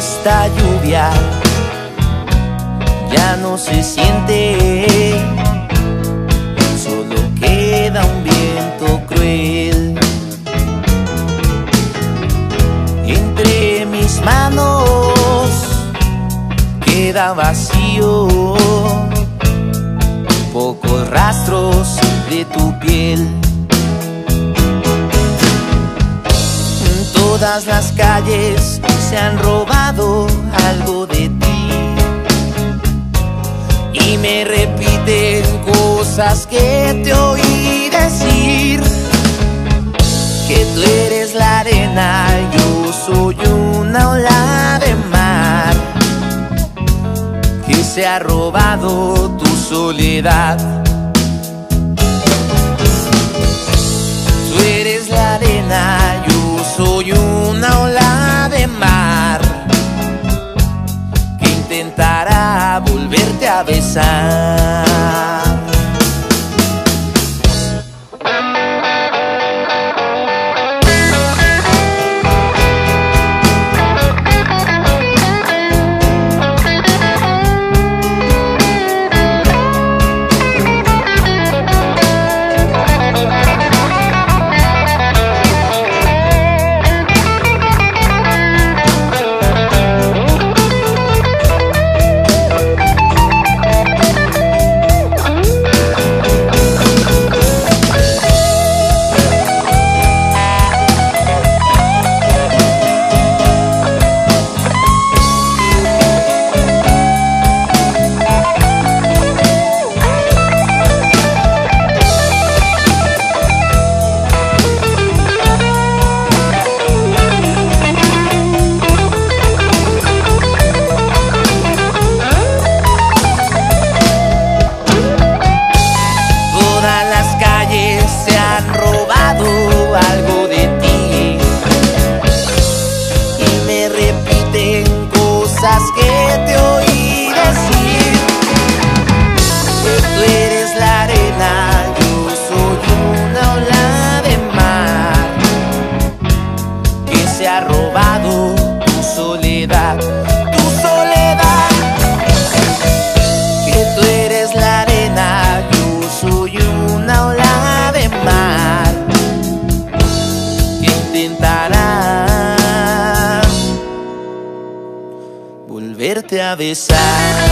esta lluvia ya no se siente, solo queda un viento cruel. Entre mis manos queda vacío, pocos rastros de tu piel. Todas las calles se han robado algo de ti y me repiten cosas que te oí decir, que tú eres la arena, yo soy una ola de mar, que se ha robado tu soledad. Tú eres la arena, yo soy una ola de mar, que intentará volverte a besar. Algo de ti y me repiten cosas que te oí decir, que tú eres la arena, yo soy una ola de mar, que se ha robado tu soledad, que tú eres la arena, yo soy una ola de mar, intentará volverte a besar.